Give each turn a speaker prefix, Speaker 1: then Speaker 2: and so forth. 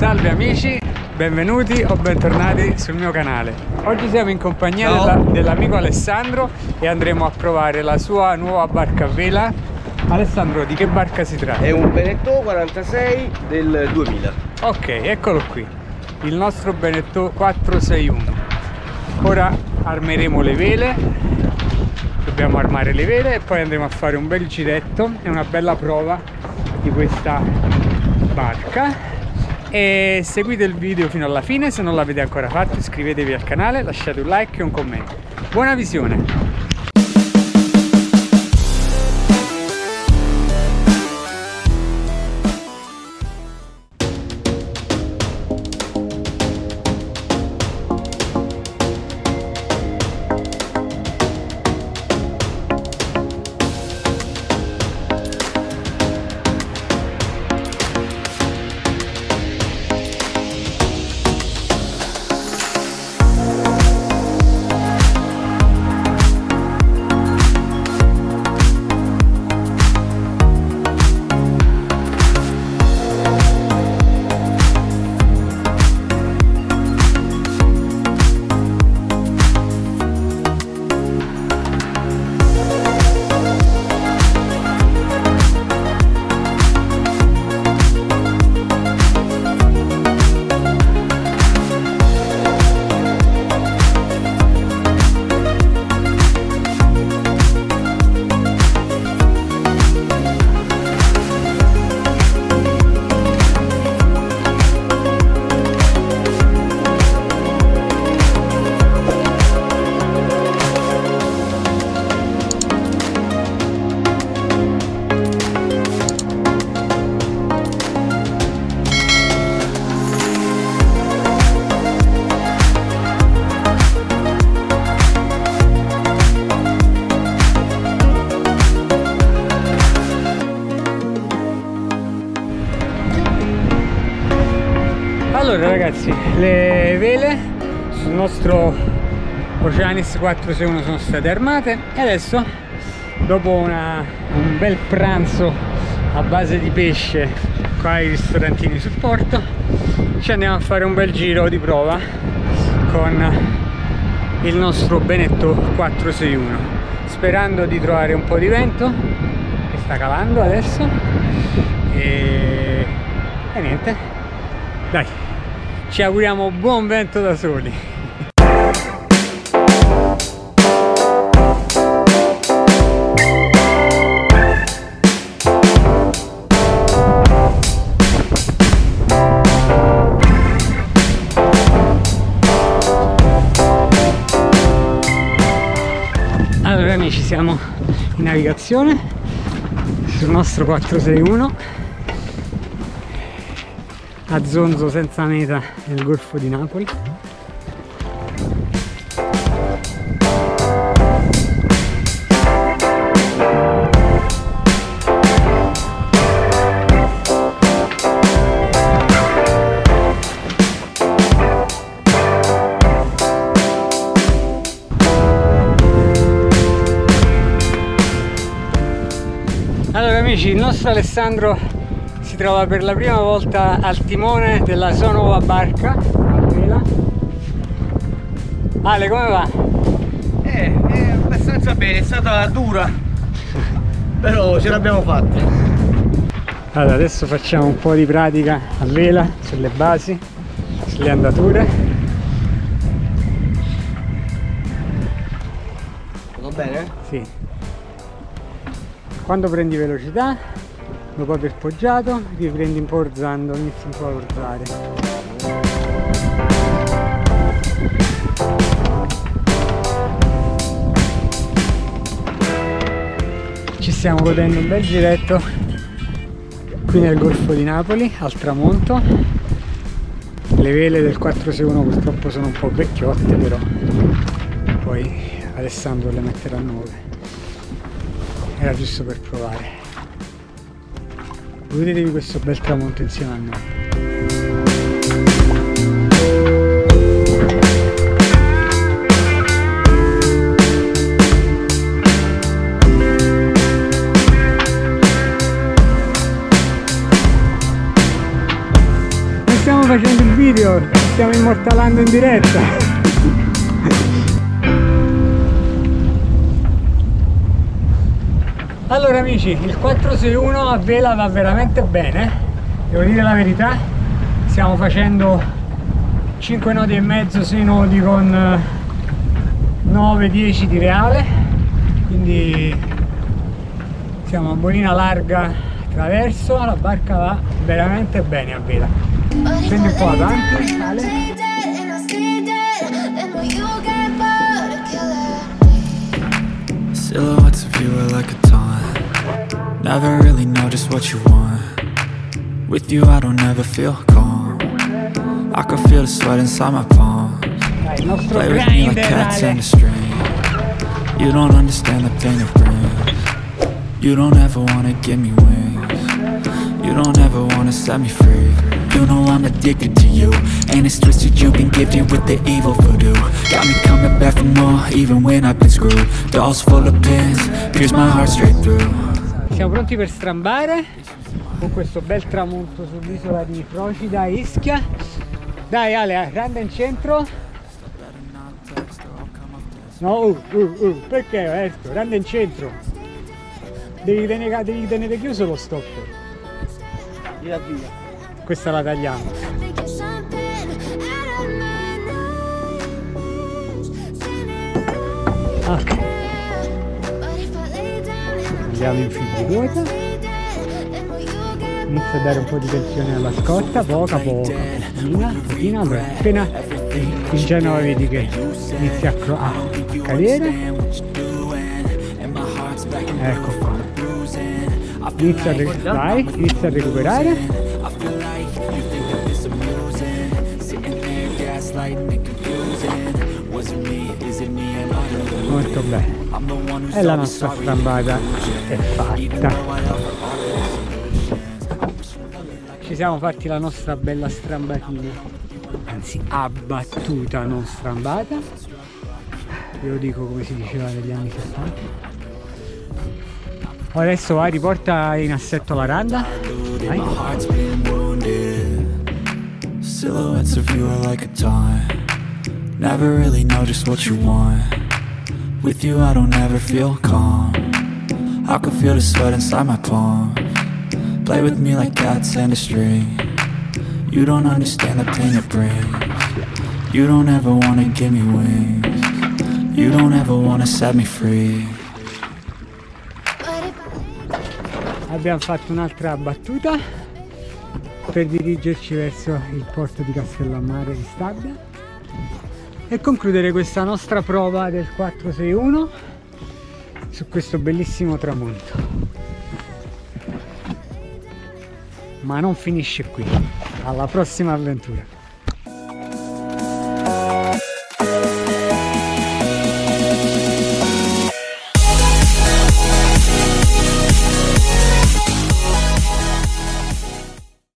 Speaker 1: Salve amici, benvenuti o bentornati sul mio canale. Oggi siamo in compagnia dell'amico Alessandro e andremo a provare la sua nuova barca a vela. Alessandro, di che barca si tratta?
Speaker 2: È un Beneteau 46 del 2000.
Speaker 1: Ok, eccolo qui, il nostro Beneteau 461. Ora armeremo le vele, dobbiamo armare le vele e poi andremo a fare un bel giretto e una bella prova di questa barca. E seguite il video fino alla fine, se non l'avete ancora fatto iscrivetevi al canale, lasciate un like e un commento. Buona visione! Allora ragazzi, le vele sul nostro Oceanis 461 sono state armate e adesso, dopo un bel pranzo a base di pesce qua ai ristorantini sul porto, ci andiamo a fare un bel giro di prova con il nostro Beneteau 461, sperando di trovare un po' di vento che sta calando adesso e niente, dai, ci auguriamo buon vento da soli. Allora amici, siamo in navigazione sul nostro 461 a zonzo senza meta nel Golfo di Napoli. Allora amici, il nostro Alessandro si trova per la prima volta al timone della sua nuova barca a vela. Ale, come va?
Speaker 2: È abbastanza bene, è stata dura, però ce l'abbiamo fatta.
Speaker 1: Allora, adesso facciamo un po' di pratica a vela sulle basi, sulle andature.
Speaker 2: Va bene?
Speaker 1: Sì. Quando prendi velocità, dopo aver poggiato, riprendi un po' orzando, inizi un po' a orzare. Ci stiamo godendo un bel giretto qui nel Golfo di Napoli, al tramonto. Le vele del 461 purtroppo sono un po' vecchiotte, però poi Alessandro le metterà nuove. Era giusto per provare. Godetevi questo bel tramonto insieme a noi. facendo il video, stiamo immortalando in diretta. Allora amici, il 461 a vela va veramente bene, devo dire la verità. Stiamo facendo 5 nodi e mezzo, 6 nodi con 9-10 di reale, quindi siamo a bolina larga traverso, la barca va veramente bene a vela. Scendi un po' avanti, sale.
Speaker 3: Silhouettes of you are like a taunt. Never really know just what you want. With you I don't ever feel calm. I can feel the sweat inside my palms. Play with me like cats and a string. You don't understand the pain it brings. You don't ever wanna give me wings. You don't ever wanna set me free. You know I'm addicted to you, and it's twisted, you've been gifted with the evil voodoo. Got me coming back for more, even when I've been screwed. Dolls full of pins, pierce my heart straight through.
Speaker 1: Siamo pronti per strambare con questo bel tramonto sull'isola di Procida, Ischia. Dai Ale, grande in centro. No, perché Erto? Grande in centro. Devi tenere chiuso lo stopper.
Speaker 2: Via via.
Speaker 1: Questa la tagliamo. Ok. Andiamo in fil di ruota. Inizia a dare un po' di tensione alla scotta, poca, pochina, allora appena in Genova vedi che inizia a cadere. Ecco qua. Inizia a recuperare. Molto bene, e la nostra strambata è fatta. Ci siamo fatti la nostra bella strambatina, anzi abbattuta, non strambata. Io lo dico come si diceva negli anni 60. Adesso vai, riporta in assetto la randa. Vai.
Speaker 3: Silhouettes of you are like a taunt. Never really know just what you want. With you I don't ever feel calm. I can feel the sweat inside my palms. Play with me like cats and a string. You don't understand the pain it brings. You don't ever wanna give me wings. You don't ever wanna set me free.
Speaker 1: Abbiamo fatto un'altra battuta per dirigerci verso il porto di Castellammare di Stabia e concludere questa nostra prova del 461 su questo bellissimo tramonto. Ma non finisce qui, alla prossima avventura.